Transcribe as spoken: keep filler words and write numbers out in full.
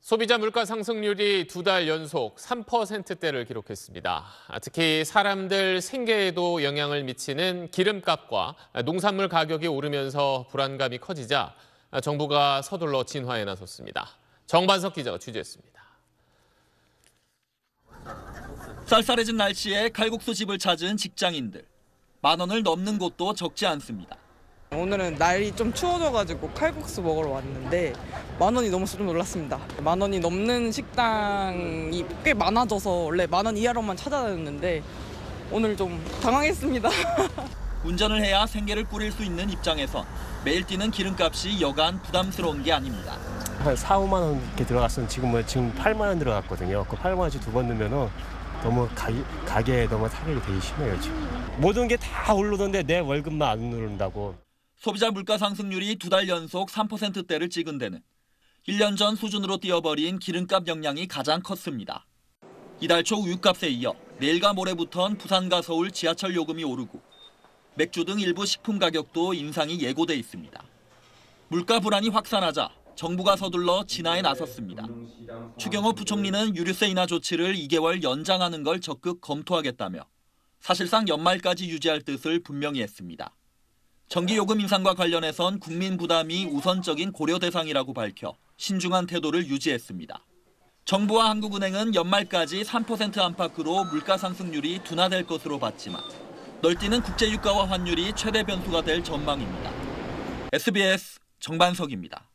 소비자 물가 상승률이 두 달 연속 삼 퍼센트대를 기록했습니다. 특히 사람들 생계에도 영향을 미치는 기름값과 농산물 가격이 오르면서 불안감이 커지자 정부가 서둘러 진화에 나섰습니다. 정반석 기자가 취재했습니다. 쌀쌀해진 날씨에 칼국수 집을 찾은 직장인들. 만 원을 넘는 곳도 적지 않습니다. 오늘은 날이 좀 추워져가지고 칼국수 먹으러 왔는데 만 원이 넘어서 좀 놀랐습니다. 만 원이 넘는 식당이 꽤 많아져서 원래 만 원 이하로만 찾아다녔는데 오늘 좀 당황했습니다. 운전을 해야 생계를 꾸릴 수 있는 입장에선 매일 뛰는 기름값이 여간 부담스러운 게 아닙니다. 한 사, 오만 원 이렇게 들어갔으면 지금은 지금 팔만 원 들어갔거든요. 그 팔만 원씩 두 번 넣으면은 너무 가게, 가게에 너무 타격이 되게 심해요, 지금. 모든 게 다 오르던데 내 월급만 안 오른다고. 소비자 물가 상승률이 두 달 연속 삼 퍼센트대를 찍은 데는 일 년 전 수준으로 뛰어버린 기름값 영향이 가장 컸습니다. 이달 초 우유값에 이어 내일과 모레부턴 부산과 서울 지하철 요금이 오르고 맥주 등 일부 식품 가격도 인상이 예고돼 있습니다. 물가 불안이 확산하자 정부가 서둘러 진화에 나섰습니다. 추경호 부총리는 유류세 인하 조치를 이 개월 연장하는 걸 적극 검토하겠다며 사실상 연말까지 유지할 뜻을 분명히 했습니다. 전기요금 인상과 관련해선 국민 부담이 우선적인 고려 대상이라고 밝혀 신중한 태도를 유지했습니다. 정부와 한국은행은 연말까지 삼 퍼센트 안팎으로 물가 상승률이 둔화될 것으로 봤지만 널뛰는 국제유가와 환율이 최대 변수가 될 전망입니다. 에스비에스 정반석입니다.